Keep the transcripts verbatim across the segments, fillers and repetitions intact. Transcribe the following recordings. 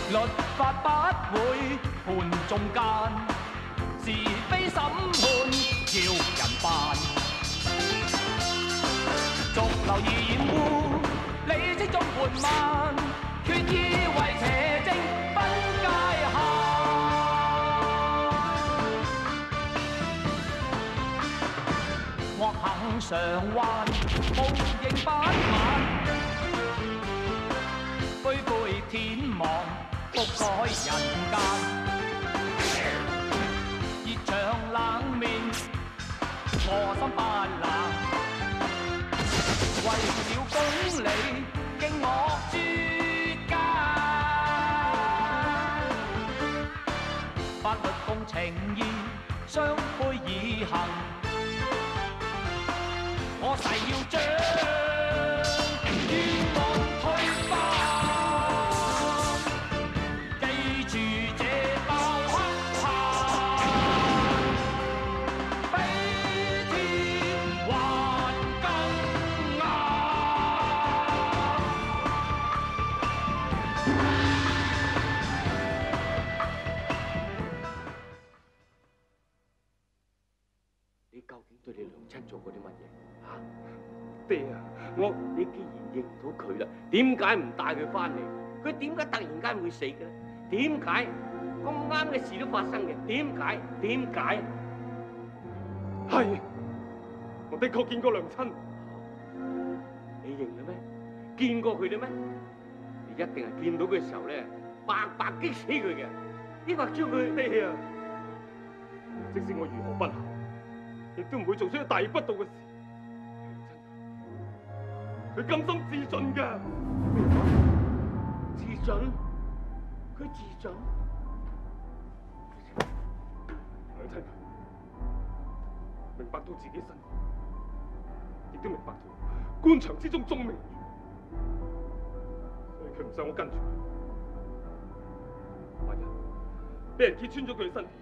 律法不會判中間，是非審判要人辦。逐流而掩護，理識中緩慢，決意為邪正分界限。惡行償還，無形不晚。灰灰天網覆蓋人間，熱腸冷面，我心不冷。為了公理，敬我諸家，法律共情義，雙倍以行。我誓要將冤案推翻，記住這道黑函，比天還更硬。 你究竟對你娘親做過啲乜嘢？嚇，爹啊！我你既然認到佢啦，點解唔帶佢翻嚟？佢點解突然間會死嘅咧？點解咁啱嘅事都發生嘅？點解？點解？ 係，我的確見過娘親。 你認啦咩？見過佢哋咩？你一定係見到佢嘅時候咧，白白擊死佢嘅，抑或將佢爹啊！即使我如何不孝，亦都唔會做出一大逆不道嘅事。佢甘心自盡㗎。 自盡？佢自盡？ 娘親，明白到自己身份，亦都明白到官場之中重名譽，所以佢唔想我跟住佢。萬一俾人揭穿咗佢嘅身份，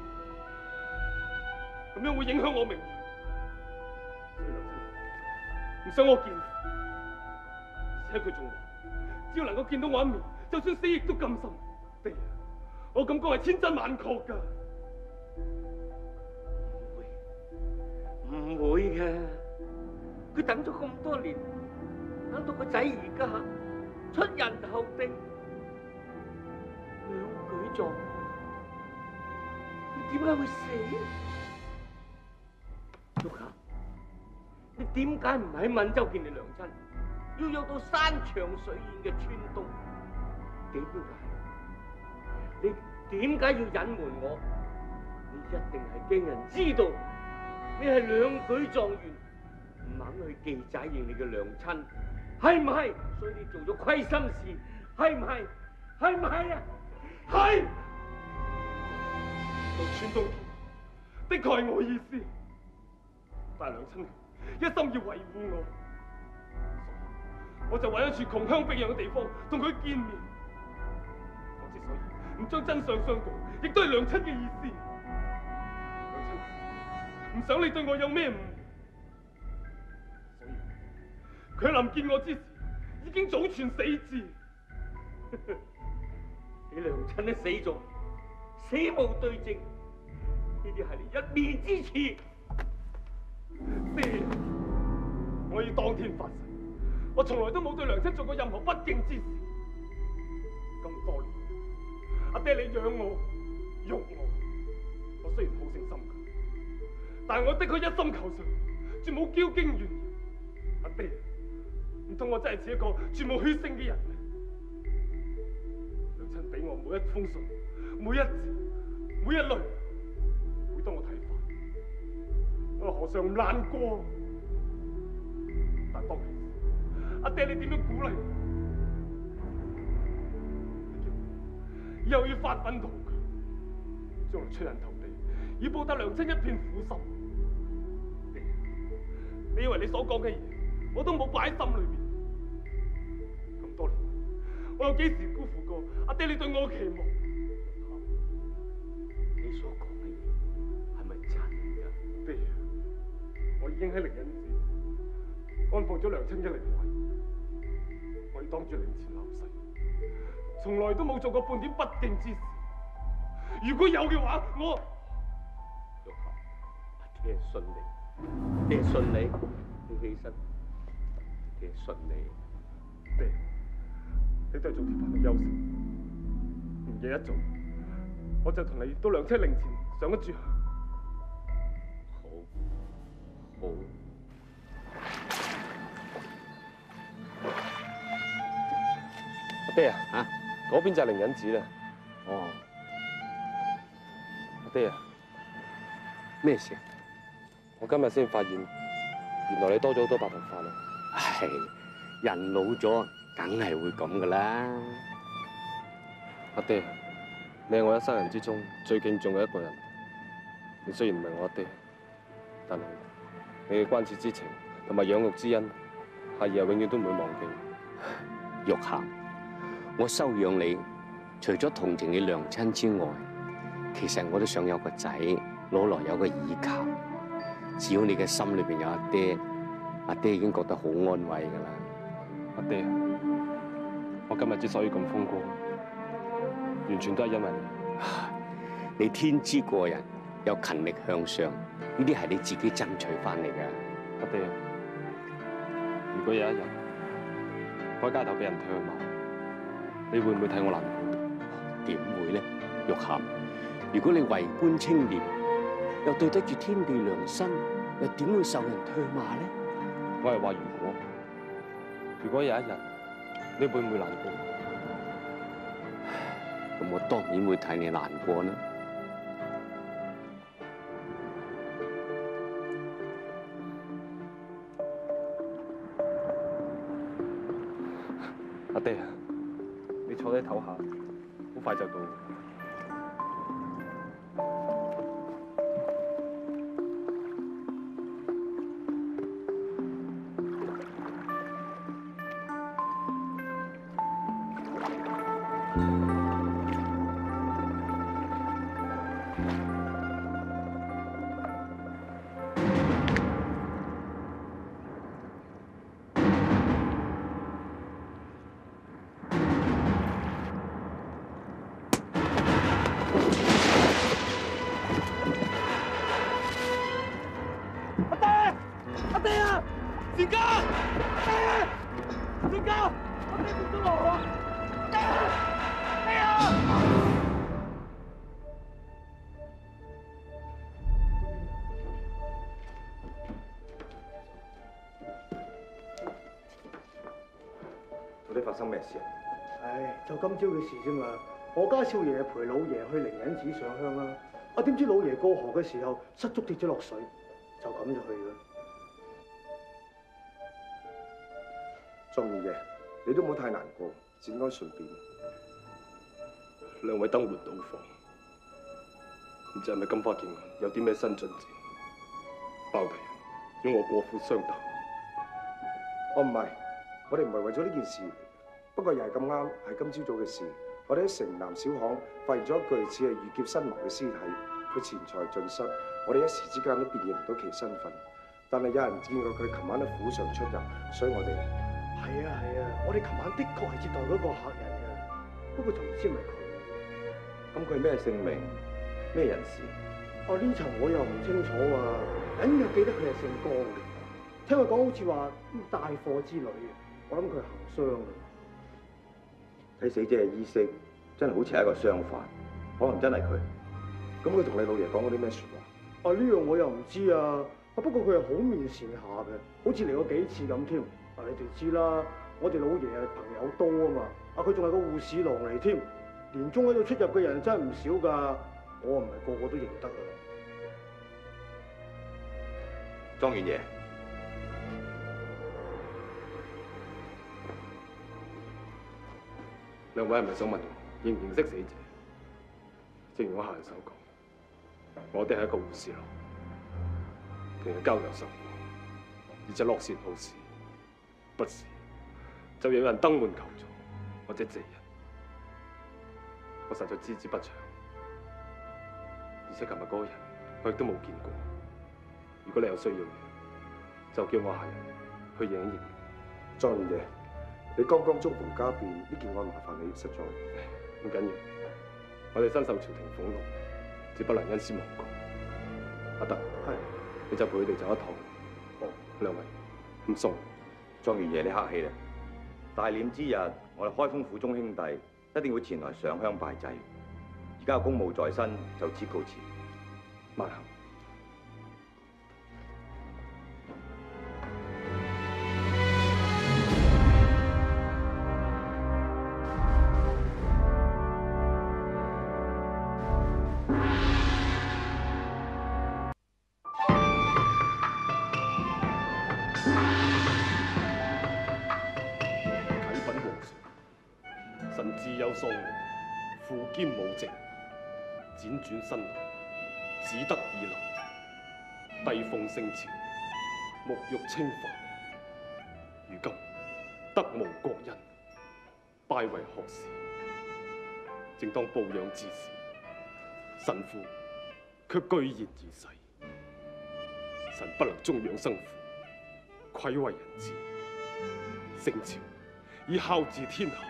咁樣會影響我名譽，所以娘親唔想我見。而且佢仲話，只要能夠見到我一面，就算死亦都甘心。爹啊，我咁講係千真萬確㗎。 唔會，唔會嘅。佢等咗咁多年，等到個仔而家出人頭地，兩舉狀元，佢點解會死？玉霞，你點解唔喺閩州見你娘親？要約到山長水遠嘅川東，點解？你點解要隱瞞我？你一定係驚人知道你係兩舉狀元，唔肯去記仔認你嘅娘親，係唔係？所以你做咗虧心事，係唔係？係唔係啊？ 係。到川東的確係我意思，但娘親一心要維護我。我就揾一處窮鄉僻壤嘅地方同佢見面。我之所以唔將真相相告，亦都係娘親嘅意思。娘親唔想你對我有咩誤會，所以佢臨見我之時已經早傳死旨。 你娘親都死咗，死無對證，呢啲係你一面之詞。 爹，我要當天發誓。我從來都冇對娘親做過任何不敬之事。咁多年，阿爹你養我、育我，我雖然好勝心強，但係我的確一心求上，絕冇驕矜炫耀。阿爹，唔通我真係似一個絕冇血性嘅人咩？娘親俾我每一封信、每一字、每一類，每當我睇法，我何嘗唔難過？但當其時，阿爹，你點樣鼓勵我？你叫我以後要發奮圖強，將來出人頭地，以報答娘親一片苦心。爹，你以為你所講嘅嘢，我都冇擺喺心裏面？咁多年，我有幾時辜負過阿爹你對我嘅期望？ 你所講嘅嘢係咪真㗎？ 爹，我已經喺靈隱寺安放咗娘親嘅靈位。我要當住靈前立誓， 從來都冇做過半點不敬之事。如果有嘅話，我玉霞，阿爹信你，爹信你，你起身，爹信你。 爹，你都係早啲翻去休息。唔夜一早，我就同你到兩車靈前上一炷香。 好，好。 阿爹啊， 啊， 嗰邊就係靈隱寺啦。 哦， 阿爹啊， 咩事？ 我今日先發現，原來你多咗好多白頭髮啦。 唉，人老咗，梗係會咁噶啦。 阿爹，你係我一生人之中最敬重嘅一個人。你雖然唔係我阿爹，但係你嘅關切之情同埋養育之恩，孩兒永遠都唔會忘記。 玉霞，我收養你，除咗同情你娘親之外，其實我都想有個仔，老來有個依靠。只要你嘅心裏邊有阿爹，阿爹已經覺得好安慰噶啦。 阿爹，我今日之所以咁風光，完全都係因為你。 你天資過人，又勤力向上，呢啲係你自己爭取翻嚟噶。 阿爹，如果有一日我喺街頭俾人唾罵，你會唔會替我難過？ 點會呢？玉霞，如果你為官清廉，又對得住天地良心，又點會受人唾罵呢？ 我係話如果，如果有一日你會唔會難過？ 咁我當然會替你難過啦。 阿爹啊，你坐低唞下，好快就到。善家，善家，我爹跌咗落河，爹啊，爹啊！ 到底發生咩事啊？ 唉，就今朝嘅事啫嘛。我家少爺陪老爺去靈隱寺上香啦。啊，點知老爺過河嘅時候失足跌咗落水，就咁就去啦。 莊二爺，你都唔好太難過，節哀順變。 兩位燈沒倒放，唔知係咪金花劍有啲咩新進展？包大人要我過府商談。 我唔係，我哋唔係為咗呢件事，不過又係咁啱，係今朝早嘅事。我哋喺城南小巷發現咗一具似係遇劫身亡嘅屍體，佢錢財盡失，我哋一時之間都辨認唔到其身份。但係有人見過佢琴晚喺府上出入，所以我哋係啊係啊，我哋琴晚的確係接待嗰個客人嘅，不過就唔知係咪佢。 咁佢咩姓名？咩人士？ 哦，呢層我又唔清楚啊，隱約記得佢係姓江嘅。聽佢講好似話帶貨之類嘅，我諗佢係行商嘅。 睇死者嘅衣飾，真係好似係一個商販，可能真係佢。咁佢同你老爺講過啲咩説話？ 啊，呢樣我又唔知啊。啊，不過佢係好面善下嘅，好似嚟過幾次咁添。啊，你哋知啦，我哋老爺係朋友多啊嘛。啊，佢仲係個護士郎嚟添，年中喺度出入嘅人真係唔少㗎。我唔係個個都認得啊。 莊元爺。 兩位係咪想問我認唔認識死者？正如我下人所講，我哋係一個護士郎，同人交友甚廣，而且樂善好施。不時就有人登門求助或者謝人，我實在知之不詳。而且琴日嗰個人我亦都冇見過。如果你有需要嘅，就叫我下人去認一認。 莊元爺， 你剛剛中逢家變，呢件案麻煩你，實在唔緊要。我哋身受朝廷俸祿，只不能因私忘國。阿德，係，你就陪佢哋走一趟。好，兩位唔送。 莊元爺，你客氣啦。大殮之日，我哋開封府中兄弟一定會前來上香拜祭。而家有公務在身，就此告辭。 慢行。父兼母職，輾轉身來，只得二流，帝鳳升朝，沐浴清華。如今得無國恩，拜為學士，正當抱養之時，神父卻居然而逝。神不能終養生父，愧為人子，升朝以孝治天下。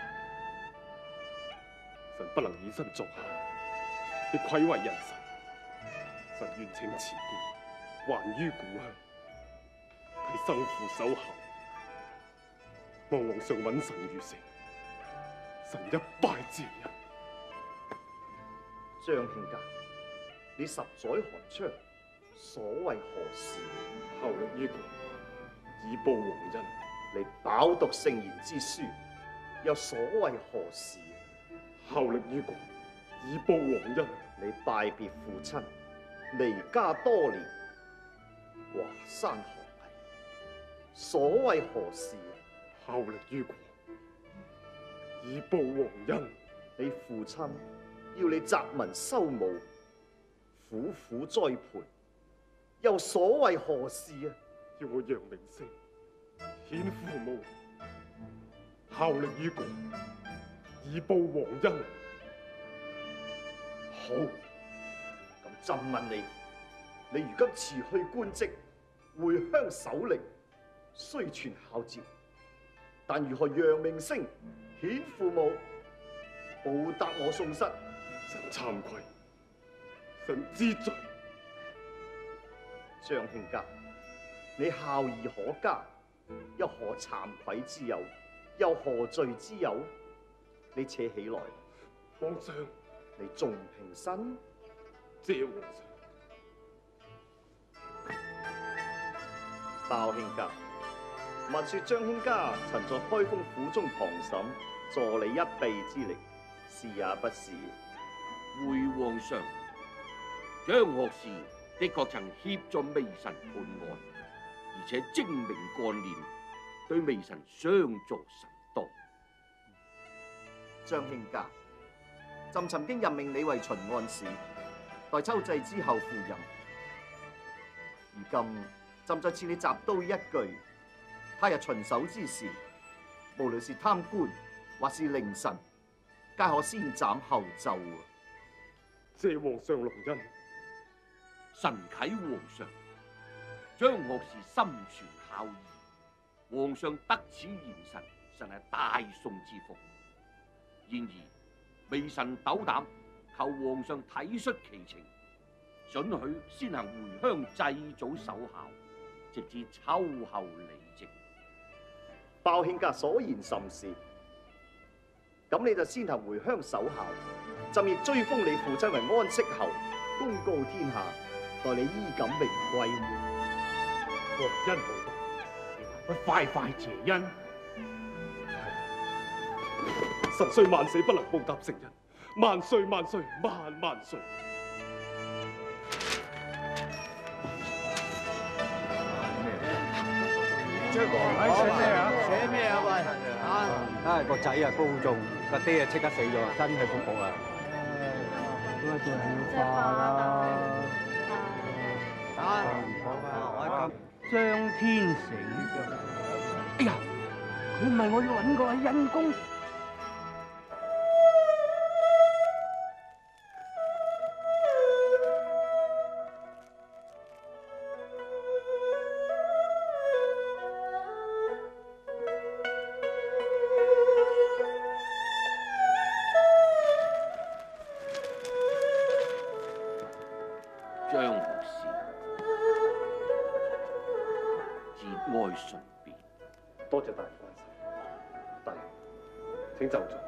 神不能以身作孝，亦愧為人臣。神願請辭官，還於故鄉，替生父守孝。望皇上允神如成，神一拜之恩。 張卿家，你十載寒窗，所謂何事？ 效力於國，以報皇恩。 你飽讀聖賢之書，又所謂何事？ 效力於國，以報皇恩。 你拜別父親，離家多年，華山學藝，所謂何事？ 效力於國，以報皇恩。 你父親要你擇民修武，苦苦栽培，又所謂何事啊？ 要我揚名聲，顯父母，效力於國，以報皇恩。 好，咁朕問你，你如今辭去官職，回鄉守靈，雖傳孝節，但如何揚名聲，顯父母，報答我宋室？ 臣慚愧，臣知罪。 張卿家，你孝義可嘉，又何慚愧之有？又何罪之有？你扯起來， 皇上。 你仲唔平身？ 謝皇上。 包卿家，聞說張卿家曾在開封府中旁審，助你一臂之力，是也不是？ 回皇上，張學士的確曾協助微臣判案，而且精明幹練，對微臣相助甚多。 張卿家，朕曾經任命你為巡按使，待秋祭之後赴任。如今朕再賜你習刀一句，他日巡守之時，無論是貪官或是佞臣，皆可先斬後奏啊！ 謝皇上隆恩。 臣啟皇上，張學士心存孝義，皇上得此賢臣，實係大宋之福。然而，微臣斗膽求皇上體恤其情，准許先行回鄉祭祖守孝，直至秋後離席。 包卿家所言甚是，咁你就先行回鄉守孝，朕亦追封你父親為安息侯，公告天下，待你衣錦榮歸。 皇恩無報，不快快謝恩。 臣雖萬死不能報答聖人，萬歲萬歲萬萬歲！ 寫咩啊？寫咩啊？喂！啊！啊個仔啊高中，個爹啊即刻死咗，真係服僕啊！點解仲要化啦？啊！我張天成，哎呀！佢唔係我要揾個係恩公。 請就座。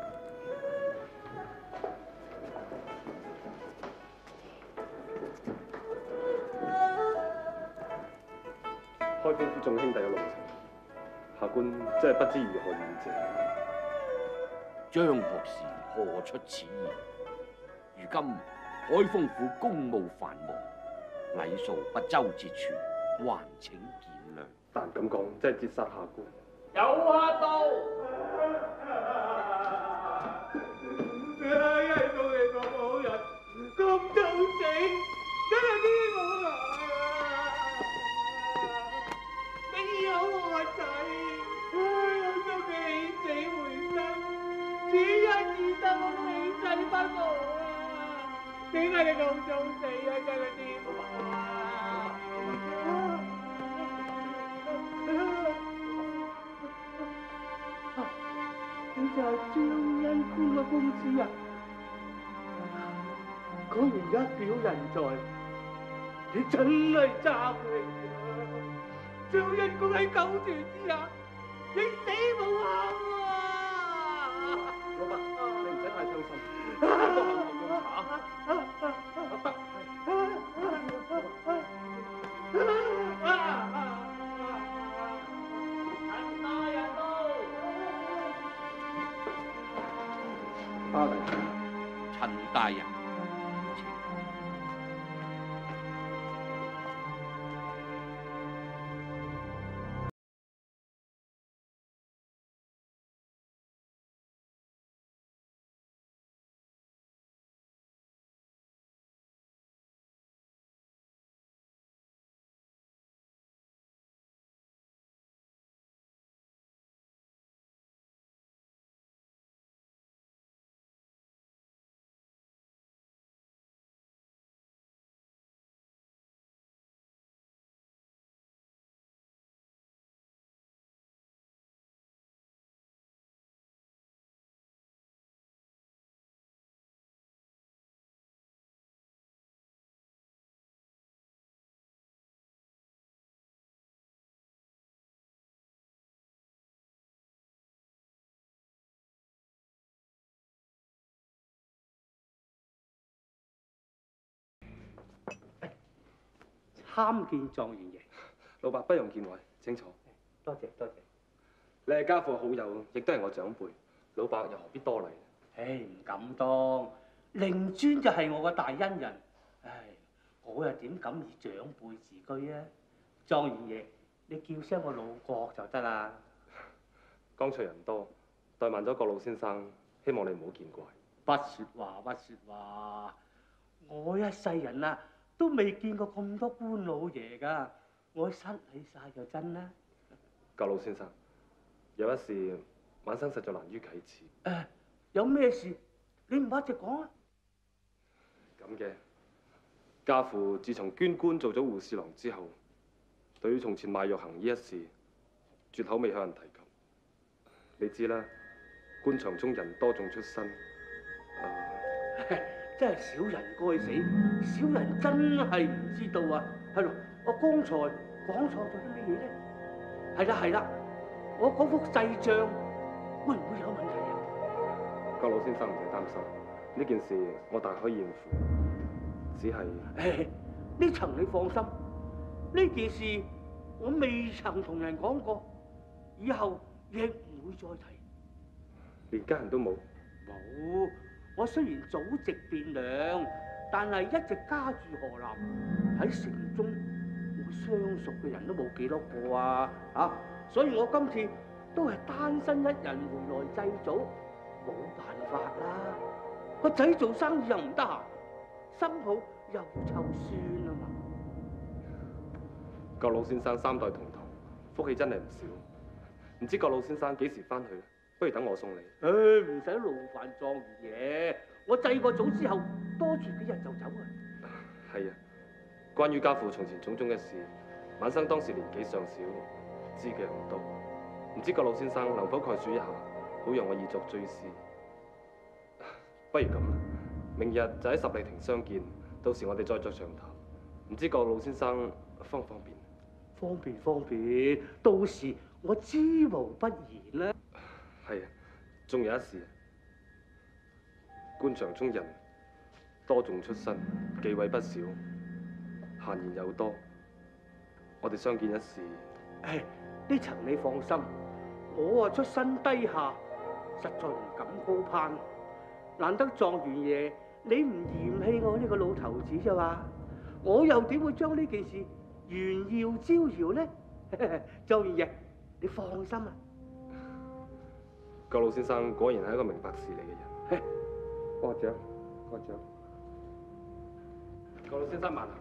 開封府眾兄弟嘅路程，下官真係不知如何願謝。 張學士何出此言？如今開封府公務繁忙，禮數不周節全，還請見諒。 但咁講，真係折殺下官。 有客到。一係到你個好人，咁就死，真係天冇來啊！你有我仔，有咗佢起死回生，只因只得我美仔不保啊！點解你咁早死啊？真係天啊！你就係張恩官嘅公子啊！果然一表人才，你真係詐佢啊！張恩公喺九泉之下，你死無憾啊！ 老伯，你唔使太傷心，俾個行行用茶。 陳大人到。 巴黎， 陳大人，請。 參見狀元爺。 老伯不用見外，請坐。 多謝多謝。 你係家父好友，亦都係我長輩，老伯又何必多禮？ 唉，唔敢當，令尊就係我個大恩人。唉，我又點敢以長輩自居啊？狀元爺，你叫聲我老郭就得啦。 剛才人多，怠慢咗郭老先生，希望你唔好見怪。 不説話，不説話，我一世人啊，都未見過咁多官老爺㗎，我失禮晒就真啦。 郭老先生，有一事，晚生實在難於啟齒。 誒，有咩事？你唔一直講啊？ 咁嘅，家父自從捐官做咗護士郎之後，對於從前賣藥行呢一事，絕口未向人提及。你知啦，官場中人多仲出身，呃、 真係小人該死，小人真係唔知道啊！係咯，我剛才講錯咗啲乜嘢咧？係啦係啦，我嗰幅細帳會唔會有問題啊？ 郭老先生唔使擔心，呢件事我大可以應付，只係呢層你放心，呢件事我未曾同人講過，以後亦唔會再提。 連家人都冇？ 冇，我雖然祖籍汴梁，但係一直家住河南，喺城中我相熟嘅人都冇幾多個啊！啊，所以我今次都係單身一人回來祭祖，冇辦法啦。個仔做生意又唔得閒，新抱又湊孫啊嘛。 郭老先生三代同堂，福氣真係唔少。唔知郭老先生幾時翻去？不如等我送你。 唉，唔使勞煩狀元爺，我祭過祖之後，多住幾日就走啊。 係啊，關於家父從前種種嘅事，晚生當時年紀尚小，知嘅唔多。唔知郭老先生能否概述一下，好讓我以作追思。不如咁啦，明日就喺十里亭相見，到時我哋再作詳談。唔知郭老先生方唔方便？ 方便方便，到時我知無不言啦。 係啊， 仲有一事，官場中人多種出身，忌諱不少，閒言有多。我哋相見一事， 唉，呢層你放心，我啊出身低下，實在唔敢高攀。難得狀元爺你唔嫌棄我呢個老頭子啫嘛，我又點會將呢件事炫耀招搖呢？狀元爺，你放心啊！ 郭老先生果然係一個明白事理嘅人。 過獎，過獎。 郭老先生慢行。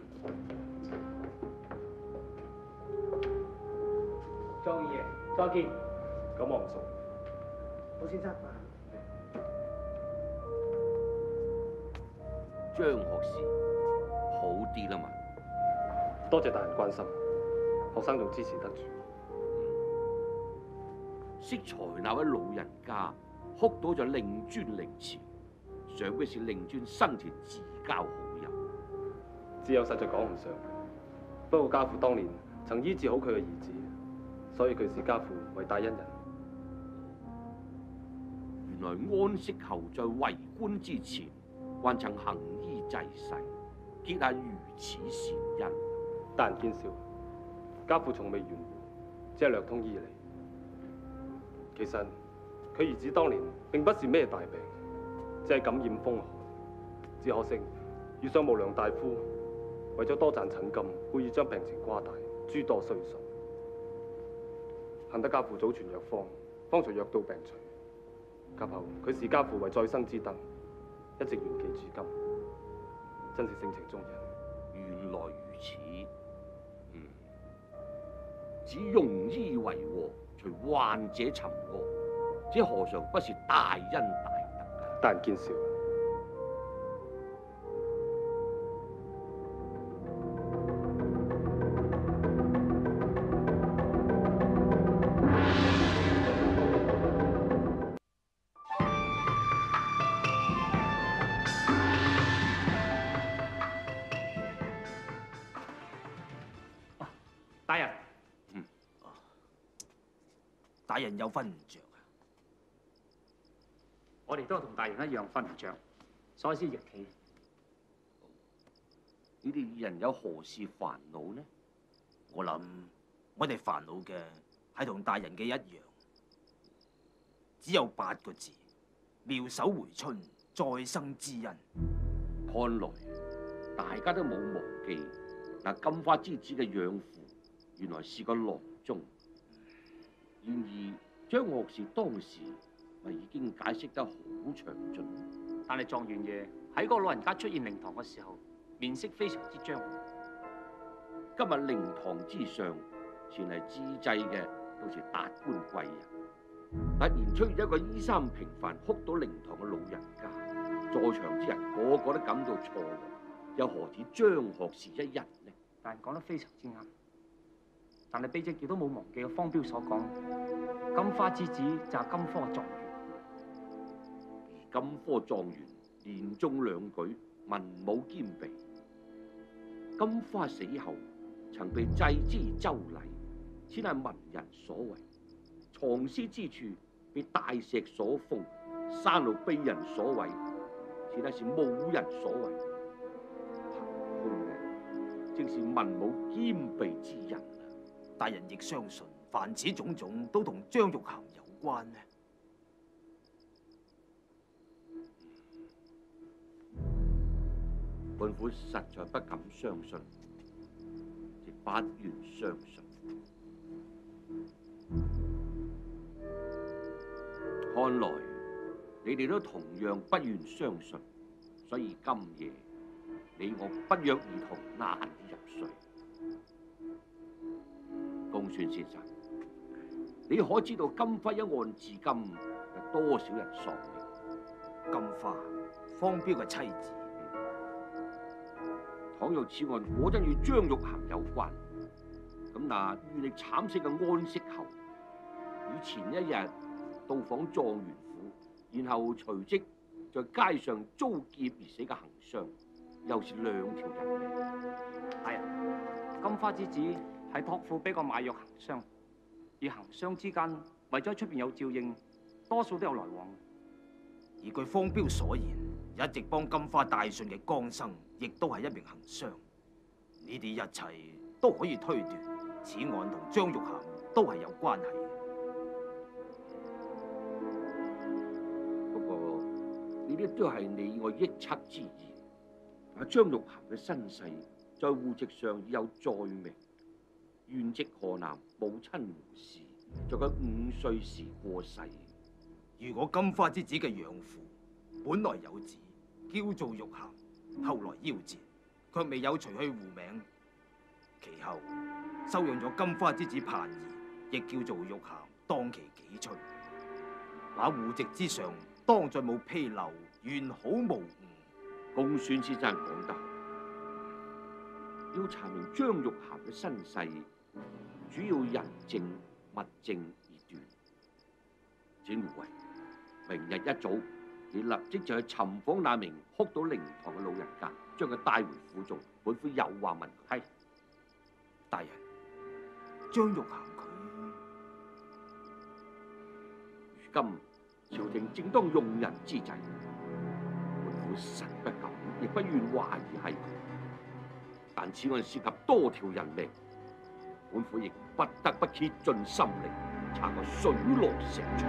狀元爺，再見。 咁我唔熟。 老先生。 張學士好啲啦嘛？ 多謝大人關心，學生仲支持得住。 適才那位老人家哭到就令尊凌遲，想嘅是令尊生前至交好友。 只有實在講唔上，不過家父當年曾醫治好佢嘅兒子，所以佢視家父為大恩人。 原來安息後在為官之前，還曾行醫濟世，結下如此善因。 大人見笑，家父從未怨護，只係略通醫理。其實佢兒子當年並不是咩大病，只係感染風寒。只可惜遇上無良大夫，為咗多賺診金，故意將病情誇大，諸多衰數。幸得家父早傳藥方，方才藥到病除。及後佢視家父為再生之燈，一直圓記至今，真是性情中人。 原來如此，嗯，只用醫為禍，隨患者尋禍，這何嘗不是大恩大德？ 大人見笑。 大人， 嗯， 大人有瞓唔着啊？ 我哋都同大人一樣瞓唔着，所以先逆企。 你哋二人有何事煩惱呢？ 我諗我哋煩惱嘅係同大人嘅一樣，只有八個字：妙手回春，再生之恩。 看來大家都冇忘記嗱金花之子嘅養父。原來是個郎中，然而張學士當時咪已經解釋得好詳盡。 但係狀元爺喺嗰個老人家出現靈堂嘅時候，面色非常之張狂。 今日靈堂之上前嚟致祭嘅都是達官貴人，突然出現一個衣衫平凡哭到靈堂嘅老人家，在場之人個個都感到錯愕，又何止張學士一人呢？ 大人講得非常之啱。但係卑職亦都冇忘記個方標所講，金花之子就係金科狀元。 而金科狀元連中兩舉，文武兼備。金花死後曾被祭之周禮，此乃文人所為；藏屍之處被大石所封，山路被人所毀，此乃是武人所為。憑空嘅正是文武兼備之人。 大人亦相信，凡此種種都同張玉衡有關呢？ 本府實在不敢相信，亦不願相信。看來你哋都同樣不願相信，所以今夜你我不約而同難以入睡。公孫先生，你可知道金花一案至今有多少人喪命？ 金花，方標嘅妻子。 倘若此案果真與張玉衡有關，咁嗱，遇溺慘死嘅安息後，與前一日到訪狀元府，然後隨即在街上遭劫而死嘅行商，又是兩條人命。 大人，金花之子係託付俾個賣藥行商，而行商之間為咗出邊有照應， 多數都有來往。 而據方彪所言，一直幫金花帶信嘅江生，亦都係一名行商。呢啲一切都可以推斷，此案同張玉嫻都係有關係嘅。 不過呢啲都係你我臆測之言。阿張玉嫻嘅身世在戶籍上已有載明，原籍河南，母親胡氏，在佢五歲時過世。 如果金花之子嘅養父本來有子，叫做玉嫻，後來夭折，卻未有除去戶名，其後收養咗金花之子樊兒，亦叫做玉嫻，當其己出。那戶籍之上，當再冇披漏，完好無誤。 公孫先生講得，要查明張玉嫻嘅身世，主要人證物證而斷。展護衛，明日一早，你立即就去尋訪那名哭到靈堂嘅老人家，將佢帶回府中。本府有話問佢。係， 大人，張玉嫻佢， 如今朝廷正當用人之際，本府實不敢，亦不願懷疑係佢。但此案涉及多條人命，本府亦不得不竭盡心力查個水落石出。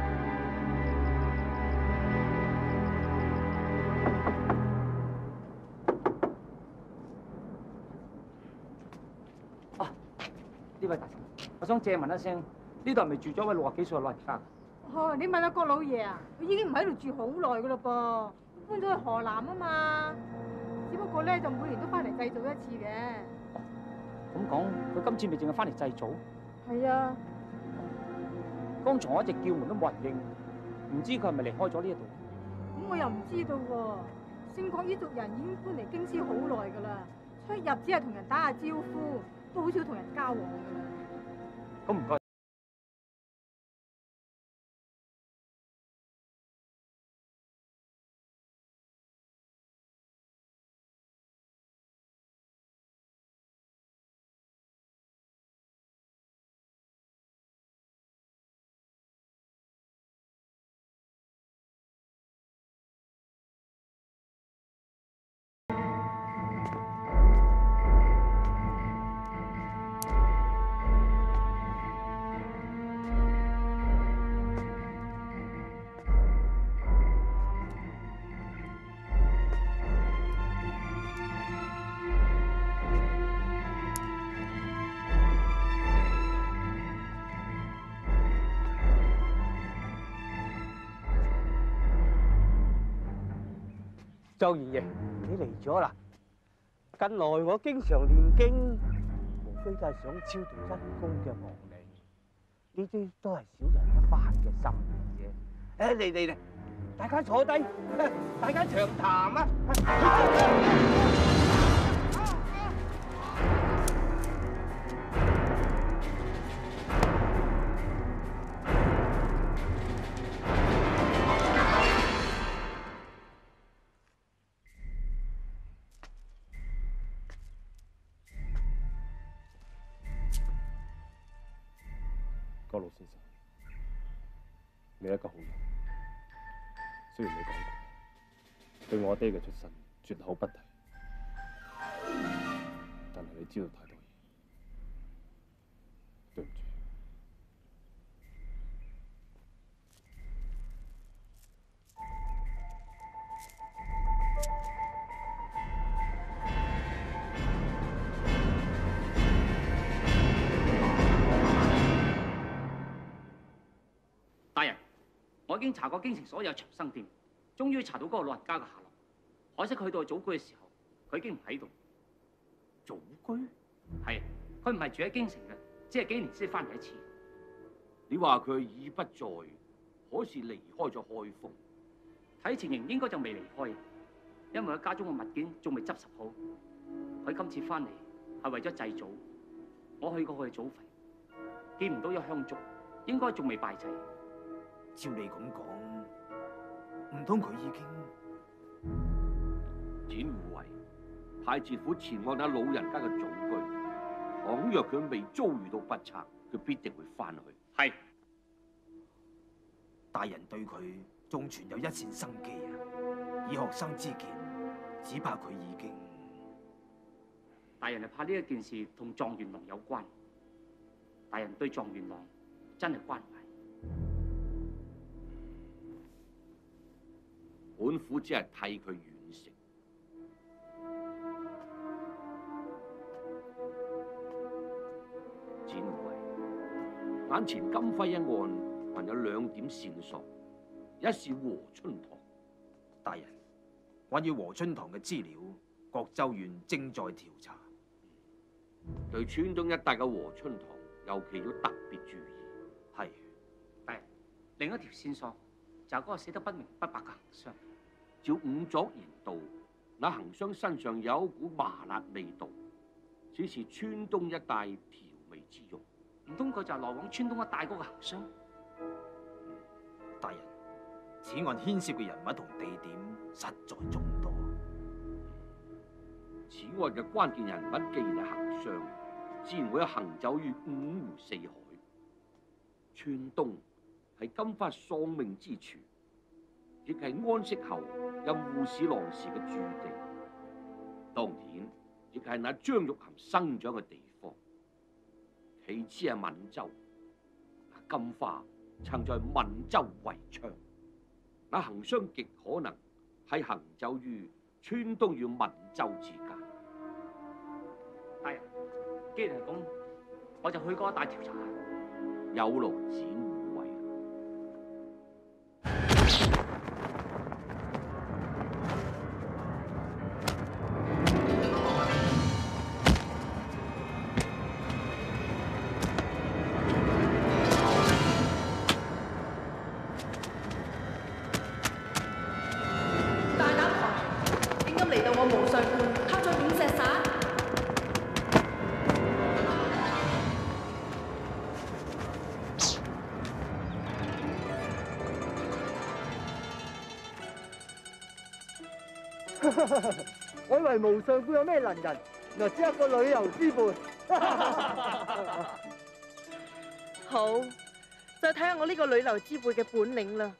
呢位大臣，我想借問一聲，呢度係咪住咗位六十幾歲嘅老人家？ 哦，你問下郭老爺啊，佢已經唔喺度住好耐噶嘞噃，搬咗去河南啊嘛。只不過咧，就每年都翻嚟祭祖一次嘅。 咁講，佢今次咪淨係翻嚟祭祖？ 係啊。 剛才我一直叫門都冇人應，唔知佢係咪離開咗呢一度？ 咁我又唔知道喎。姓郭呢族人已經搬嚟京師好耐噶啦，出入只係同人打下招呼。都好少同人交往㗎啦。 咁唔該。 周二爺，你嚟咗啦！近來我經常念經，無非就係想超度一公嘅亡靈，呢啲都係小人一番嘅心意啫。誒，嚟嚟嚟，大家坐低，大家長談啊！ 郭老先生，你係一個好人。雖然你講過對我爹嘅出身絕口不提，但係你知道太多嘢，對唔住。 大人，我已經查過京城所有長生店，終於查到嗰個老人家嘅下落。可惜佢去到祖居嘅時候，佢已經唔喺度。祖居？係，佢唔係住喺京城嘅，只係幾年先翻嚟一次。 你話佢已不在，可是離開咗開封？ 睇情形應該就未離開，因為佢家中嘅物件仲未執拾好。佢今次翻嚟係為咗祭祖。我去過佢嘅祖墳，見唔到有香燭，應該仲未拜祭。 照你咁講，唔通佢已經？ 展護衛派知府前往下老人家嘅祖居，倘若佢未遭遇到不測，佢必定會翻去。 係。 大人對佢仲存有一線生機啊！以學生之見，只怕佢已經…… 大人係怕呢一件事同狀元郎有關。大人對狀元郎真係關懷。 本府只係替佢完成。展護衛，眼前金輝一案還有兩點線索，一是和春堂。 大人，關於和春堂嘅資料，各州縣正在調查。 對川東一帶嘅和春堂，尤其要特別注意。 係。 大人，另一條線索就係嗰個死得不明不白嘅行商。 照仵作言道，那行商身上有股麻辣味道，只是川東一帶調味之用。 唔通佢就係來往川東一帶嗰個行商？ 大人，此案牽涉嘅人物同地點實在眾多。 此案嘅關鍵人物既然係行商，自然會行走於五湖四海。川東係金花喪命之處，亦係安息後任護士郎時嘅駐地，當然亦係那張玉涵生長嘅地方。其次係閩州，金花曾在閩州為娼，那行商極可能係行走於川東與閩州之間。 大人，既然係咁，我就去嗰一帶調查。 有勞展護衛。 大膽狂徒，竟敢嚟到我無上觀，偷咗五石散！ 我以為無上觀有咩能人，原來只係個旅遊之輩。 好，就睇下我呢個旅遊之輩嘅本領啦。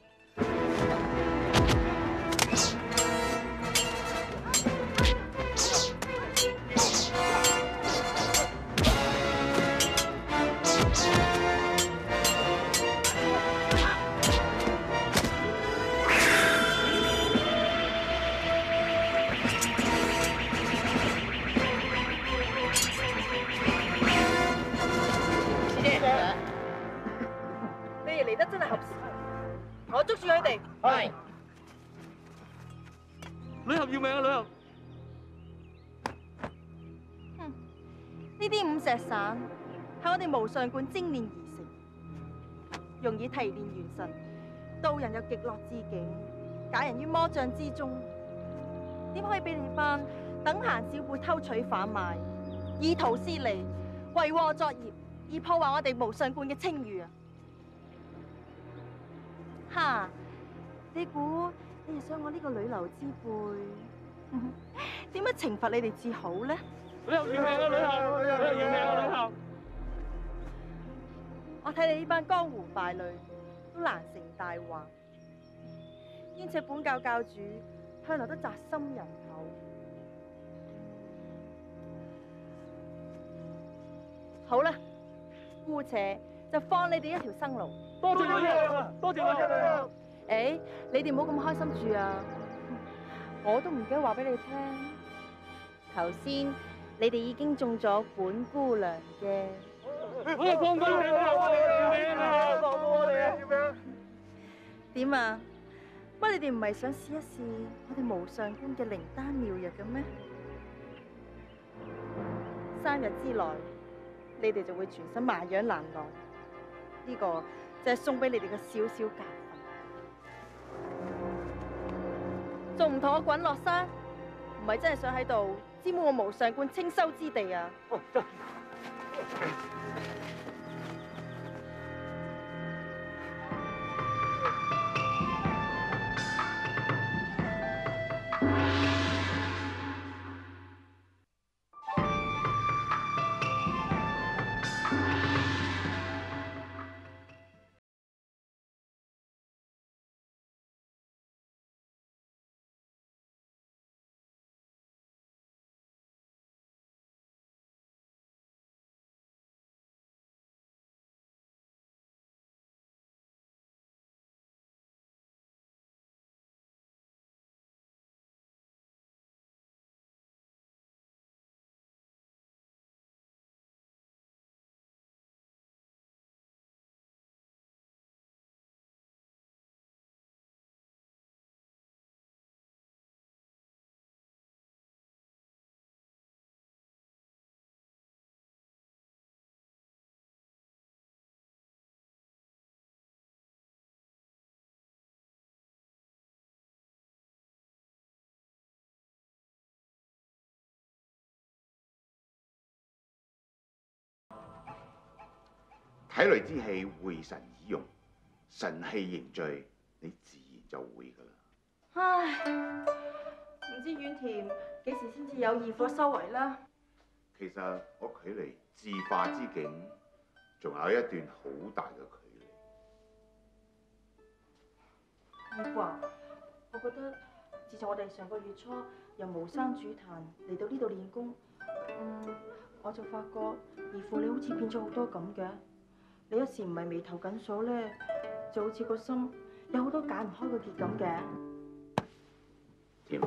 你哋嚟得真係合時，我捉住佢哋。係。 女俠要命啊！女俠。 哼，呢啲五石散係我哋無上觀精煉而成，用以提煉元神，導人有極樂之境，解人於魔障之中。點可以俾你班等閒小輩偷取販賣，以圖私利，為禍作業，而破壞我哋無上觀嘅清譽啊！哈！你估你哋想我呢個女流之輩點樣懲罰你哋至好呢？ 女俠要命啊！女俠，女俠要命啊！女俠。 我睇你呢班江湖敗類都難成大患，兼且本教教主向來都宅心仁厚。好啦，姑且就放你哋一條生路。 多謝女俠，多謝女俠。 誒，你哋唔好咁開心住啊！我都唔記得話俾你聽，頭先你哋已經中咗本姑娘嘅。 我哋放過你啦！我哋要命啊！放過我哋啊！要命！ 點啊？乜你哋唔係想試一試我哋無上觀嘅靈丹妙藥嘅咩？三日之內，你哋就會全身麻癢難耐。呢個就係送俾你哋嘅少少教訓。仲唔同我滾落山？唔係真係想喺度沾污我無上觀清修之地啊！ 體內之氣會神以用，神氣凝聚，你自然就會㗎啦。 唉，唔知婉甜幾時先至有義父收為啦？ 其實我距離自化之境仲有一段好大嘅距離。 義父啊，我覺得自從我哋上個月初由巫山主壇嚟到呢度練功，嗯，我就發覺義父你好似變咗好多咁嘅。你一時唔係眉頭緊鎖咧，就好似個心有好多解唔開個結咁嘅。 甜，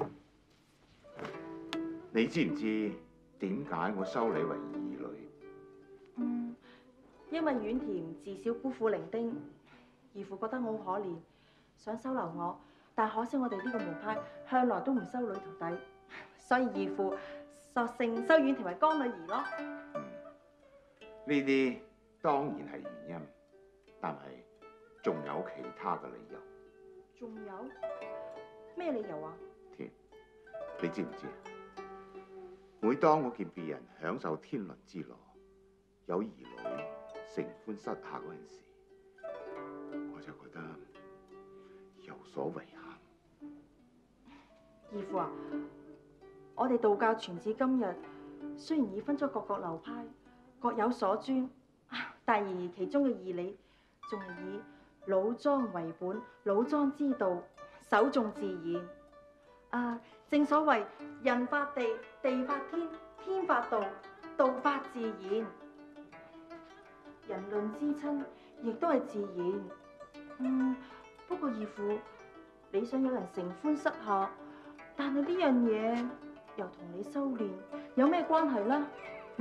你知唔知點解我收你為義女？ 嗯，因為婉甜自小孤苦伶仃，義父覺得我好可憐，想收留我，但可惜我哋呢個門派向來都唔收女徒弟，所以義父索性收婉甜為乾女兒咯。 嗯，呢啲當然係原因，但係仲有其他嘅理由。 仲有咩理由啊？ 甜，你知唔知啊？每當我見別人享受天倫之樂，有兒女成歡膝下嗰陣時，我就覺得有所遺憾。 義父啊，我哋道教傳至今日，雖然已分咗各個流派，各有所尊，但而其中嘅義理，仲係以老莊為本，老莊之道，守重自然。啊，正所謂人法地，地法天，天法道，道法自然。人倫之親，亦都係自然。嗯，不過義父，你想有人成歡膝下，但係呢樣嘢又同你修煉有咩關係呢？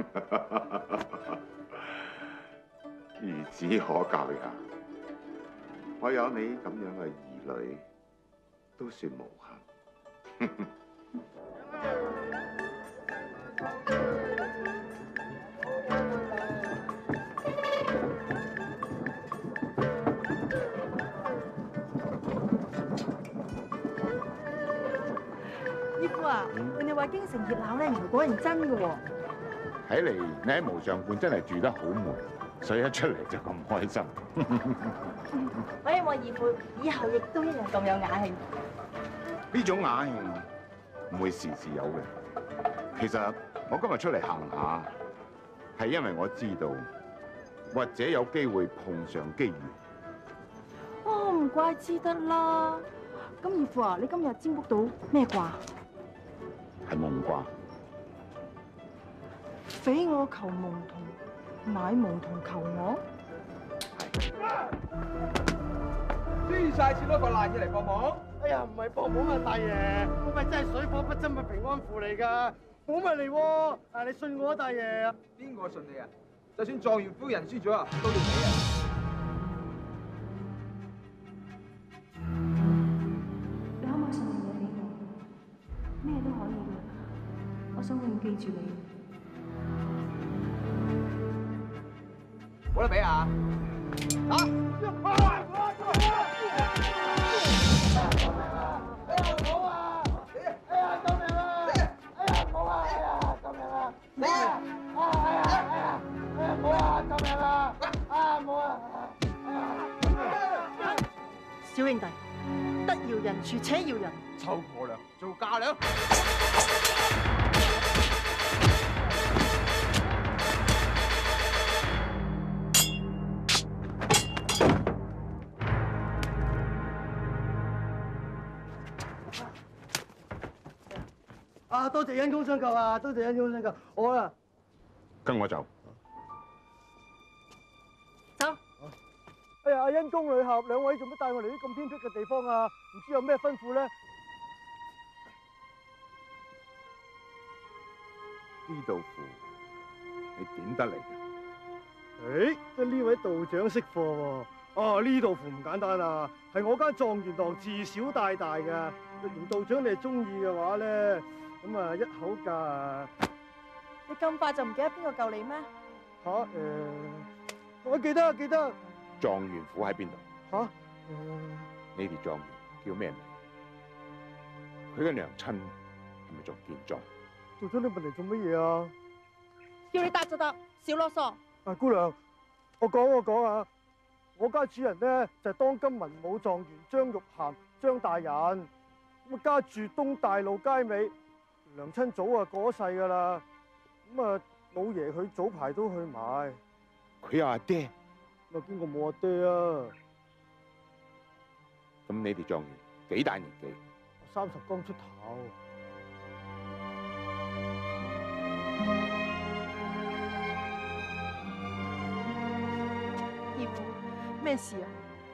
孺子可教也，我有你咁樣嘅兒女，都算無憾。 義父啊，人哋話京城熱鬧咧，唔係果然真嘅喎。 睇嚟你喺無上觀真係住得好悶，所以一出嚟就咁開心。 我希望義父以後亦都一樣咁有雅興。 呢種雅興唔會時時有嘅。其實我今日出嚟行下，係因為我知道或者有機會碰上機緣。 哦，唔怪之得啦。咁義父啊，你今日占卜到咩卦？ 係夢卦。 非我求夢童，乃夢童求我。 輸晒錢攞個爛嘢嚟幫忙。 哎呀，唔係幫忙啊，大爺，嗰咪真係水火不侵嘅平安符嚟㗎，我咪嚟喎。啊，你信我啊，大爺。 邊個信你啊？就算狀元夫人輸咗啊，都要死啊！ 你可唔可以信任我俾我？咩都可以嘅，我想永遠記住你。 冇得比啊！啊！ 小兄弟，得饒人處且饒人。 臭婆娘做嫁娘。 啊，多謝恩公相救啊！多謝恩公相救，我啊， 跟我走。 走。 哎呀，恩公女俠，兩位做乜帶我嚟啲咁偏僻嘅地方啊？唔知有咩吩咐咧？ 呢道符你點得嚟嘅？ 誒，得呢位道長識貨喎。哦，呢道符唔簡單啊，係我間狀元堂自小帶大嘅。若然道長你係中意嘅話咧，咁啊一口價。 你咁快就唔記得邊個救你咩？ 吓誒，我記得記得。 狀元府喺邊度？ 吓誒， 呢啲狀元叫咩名？佢嘅娘親係咪仲健在？ 道長你問嚟做乜嘢啊？ 叫你答就答，少囉嗦。 啊，姑娘， 我講我講啊，我家主人咧就係、當今文武狀元張玉菡張大人，咁啊家住東大路街尾，娘親早啊過世噶啦，咁啊老爺佢早排都去埋。 佢有阿爹， 咁啊邊個冇阿爹啊？ 咁你哋狀元幾大年紀？ 三十剛出頭。 義父，咩事啊？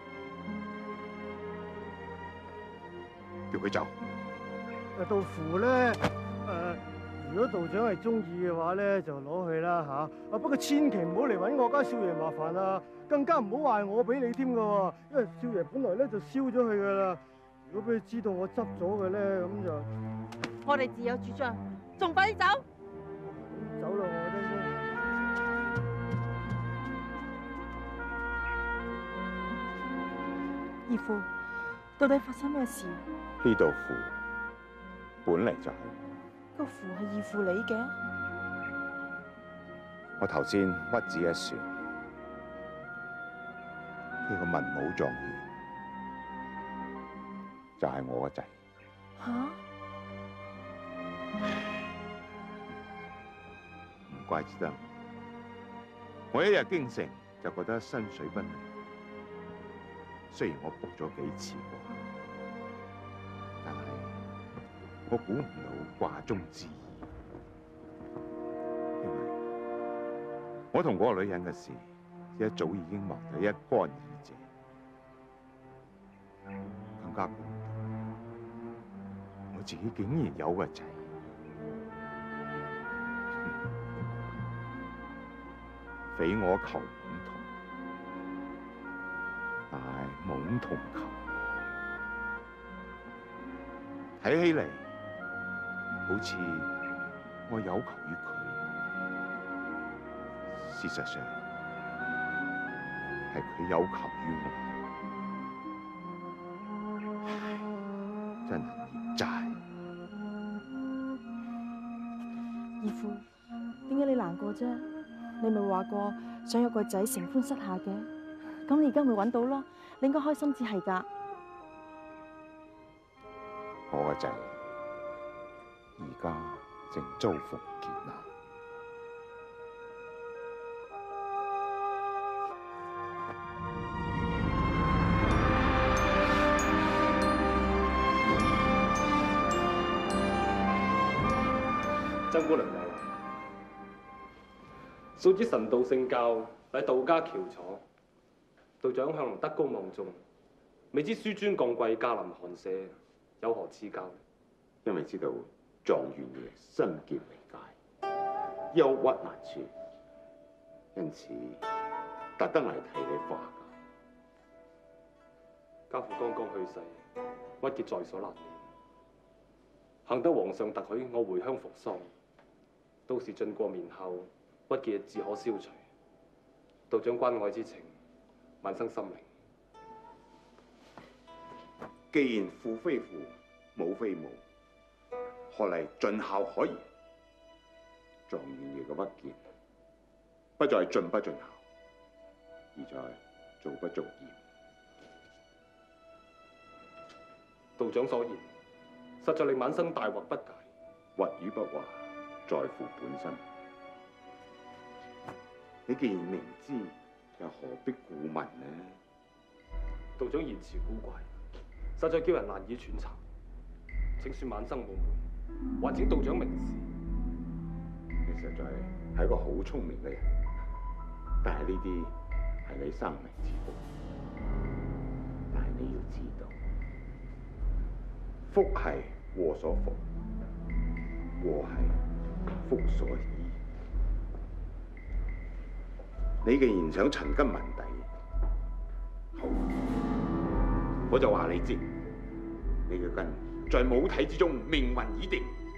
叫佢走。 誒道符咧，誒、呃、如果道長係中意嘅話咧，就攞去啦嚇。啊不過千祈唔好嚟揾我家少爺麻煩啊，更加唔好話我俾你添㗎喎，因為少爺本來咧就燒咗佢㗎啦。如果俾佢知道我執咗嘅咧，咁就我哋自有主張，仲快啲走！ 走啦我真係。 義父，到底發生咩事？ 呢道符本嚟就係、 個符係義父你嘅？ 我頭先屈指一算，呢、個文武狀元就係我個仔。 吓？ 唔怪之得，我一入京城就覺得身水不寧。雖然我卜咗幾次卦，但係我估唔到卦中之意，因為我同嗰個女人嘅事一早已經忘得一乾二淨，更加估唔到我自己竟然有個仔。匪我求懵同，但係懵同求，睇起嚟好似我有求於佢，事實上係佢有求於我。唉，真係孽債。 義父，點解你難過啫？你咪話過想有個仔承歡膝下嘅，咁你而家咪揾到咯，你應該開心至係㗎。 我個仔而家正遭逢劫難， 曾姑娘有禮，素知神道聖教乃道家翹楚，道長向來德高望重，未知書尊降貴，駕臨寒舍，有何賜教？ 因為知道狀元爺身劫離界，憂鬱難處，因此特登嚟替你化家父剛剛去世，鬱結在所難免。幸得皇上特許我回鄉服喪，到時進過眠後，鬱結自可消除。道長關愛之情，萬生心領。 既然父非父，母非母，何嚟盡孝可言？狀元爺嘅鬱結，不在盡不盡孝，而在做不做嚴。 道長所言，實在令晚生大惑不解。 惑與不惑，在乎本身。你既然明知，又何必顧問呢？ 道長言辭古怪，實在叫人難以揣測。請恕晚生無門，還請道長明示。 你實在係一個好聰明嘅人，但係呢啲係你生命之福。但係你要知道，福係禍所伏，禍係福所倚。你既然想尋根問底，好，我就話你知，你嘅根在母體之中，命運已定。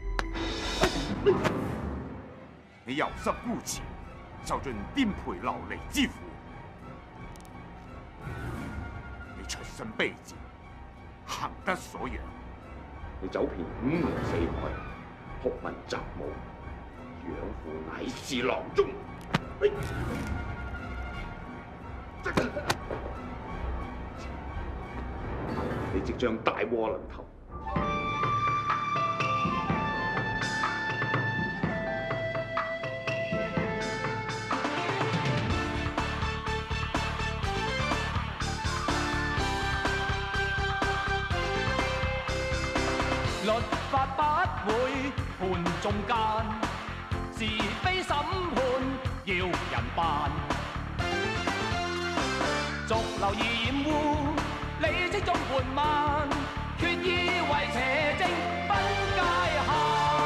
你游濕孤池，受盡顛沛流離之苦。你出身卑賤，行得所養。你走遍五湖四海，學問習武，養父乃至囊中。 你即將大禍臨頭。 律法不會判中間，是非審判要人辦。逐流而掩護，理識中緩慢，決意為邪正分界限。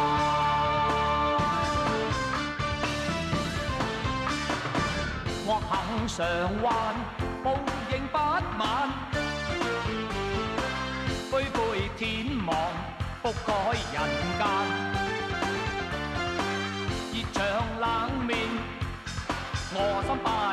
惡行償還，報應不晚，灰灰天網覆蓋人間，熱腸冷面，我心不